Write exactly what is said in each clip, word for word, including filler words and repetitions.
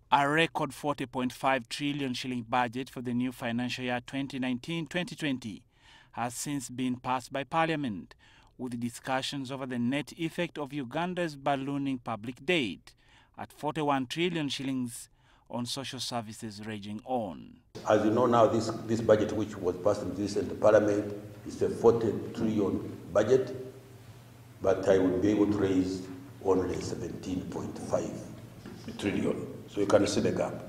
A record forty point five trillion shilling budget for the new financial year twenty nineteen twenty twenty has since been passed by Parliament, with discussions over the net effect of Uganda's ballooning public debt at forty-one trillion shillings on social services raging on. As you know now, this, this budget which was passed in this Parliament is a forty trillion budget, but I will be able to raise only seventeen point five trillion. So you can see the gap.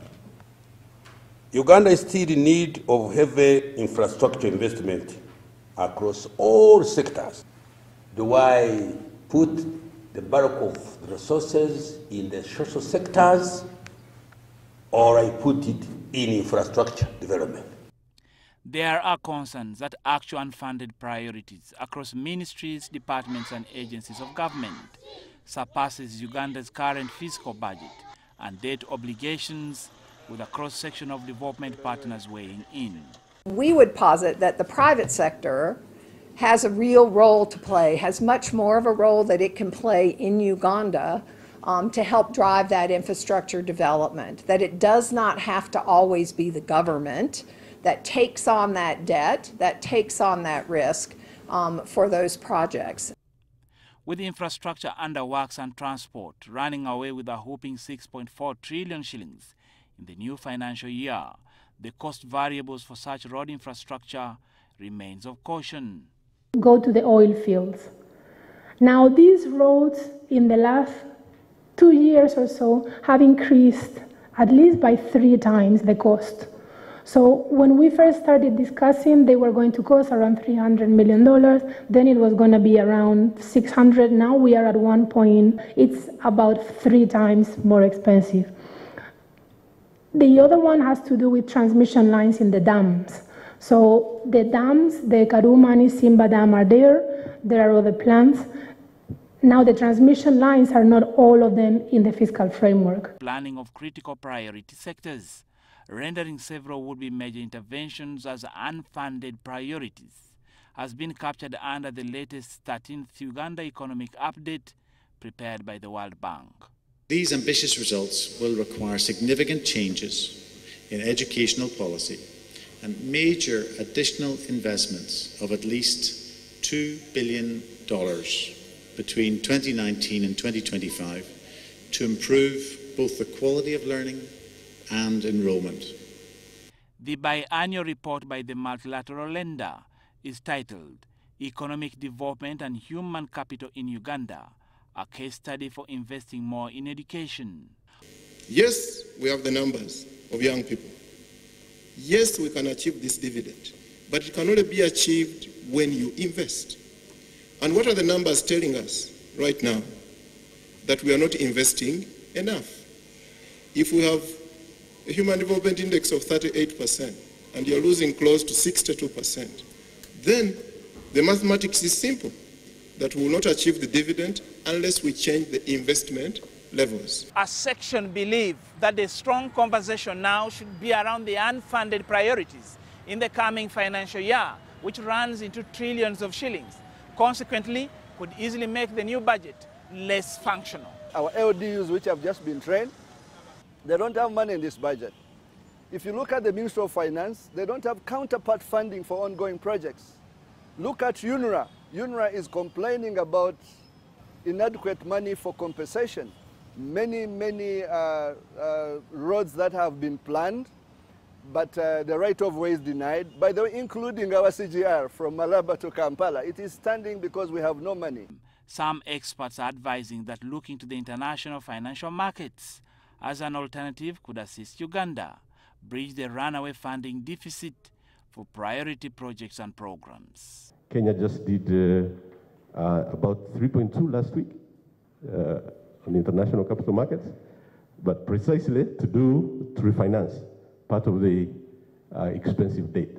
Uganda is still in need of heavy infrastructure investment across all sectors. Do I put the bulk of the resources in the social sectors, or I put it in infrastructure development? There are concerns that actual unfunded priorities across ministries, departments and agencies of government surpasses Uganda's current fiscal budget and debt obligations, with a cross-section of development partners weighing in. We would posit that the private sector has a real role to play, has much more of a role that it can play in Uganda um, to help drive that infrastructure development, that it does not have to always be the government that takes on that debt, that takes on that risk um, for those projects. With infrastructure under works and transport running away with a whopping six point four trillion shillings in the new financial year, the cost variables for such road infrastructure remains of caution. Go to the oil fields. Now these roads in the last two years or so have increased at least by three times the cost. So when we first started discussing, they were going to cost around three hundred million dollars, then it was going to be around six hundred, now we are at one point, it's about three times more expensive. The other one has to do with transmission lines in the dams. So the dams, the Karumani, Simba Dam are there, there are other plants. Now the transmission lines are not all of them in the fiscal framework. Planning of critical priority sectors, rendering several would-be major interventions as unfunded priorities, has been captured under the latest thirteenth Uganda Economic Update prepared by the World Bank. These ambitious results will require significant changes in educational policy and major additional investments of at least two billion dollars between twenty nineteen and twenty twenty-five to improve both the quality of learning and enrollment. The biannual report by the multilateral lender is titled Economic Development and Human Capital in Uganda, a case study for investing more in education. Yes, we have the numbers of young people. Yes, we can achieve this dividend, but it can only be achieved when you invest. And what are the numbers telling us right now? That we are not investing enough. If we have a Human Development Index of thirty-eight percent and you're losing close to sixty-two percent, then the mathematics is simple, that we will not achieve the dividend unless we change the investment levels. A section believe that the strong conversation now should be around the unfunded priorities in the coming financial year, which runs into trillions of shillings. Consequently, could easily make the new budget less functional. Our L D Us, which have just been trained, they don't have money in this budget. If you look at the Ministry of Finance, they don't have counterpart funding for ongoing projects. Look at UNRWA. UNRWA is complaining about inadequate money for compensation. Many, many uh, uh, roads that have been planned, but uh, the right-of-way is denied, by the way, including our C G R from Malaba to Kampala. It is standing because we have no money. Some experts are advising that looking to the international financial markets as an alternative could assist Uganda bridge the runaway funding deficit for priority projects and programs. Kenya just did uh, uh, about three point two last week uh, on international capital markets, but precisely to do, to refinance part of the uh, expensive debt.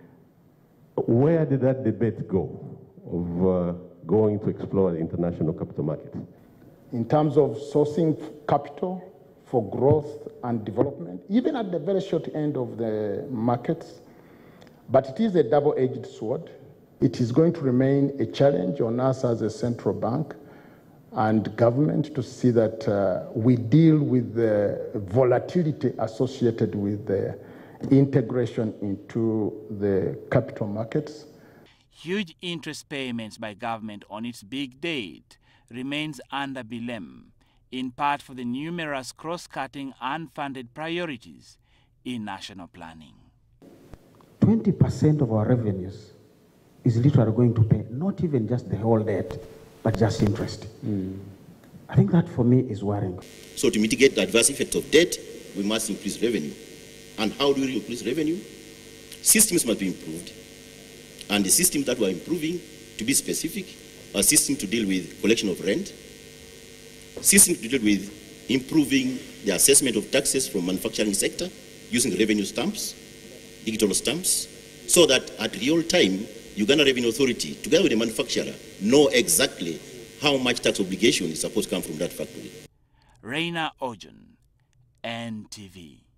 Where did that debate go of uh, going to explore the international capital markets? In terms of sourcing capital for growth and development, even at the very short end of the markets, but it is a double-edged sword. It is going to remain a challenge on us as a central bank and government to see that uh, we deal with the volatility associated with the integration into the capital markets. Huge interest payments by government on its big debt remains under blame, in part for the numerous cross-cutting unfunded priorities in national planning. twenty percent of our revenues is literally going to pay not even just the whole debt, but just interest. Mm. I think that for me is worrying. So to mitigate the adverse effects of debt, we must increase revenue. And how do we increase revenue? Systems must be improved. And the systems that we're improving, to be specific, are systems to deal with collection of rent, systems to deal with improving the assessment of taxes from manufacturing sector using revenue stamps, digital stamps, so that at real time, Uganda Revenue Authority, together with the manufacturer, know exactly how much tax obligation is supposed to come from that factory. Reina Ojon, N T V.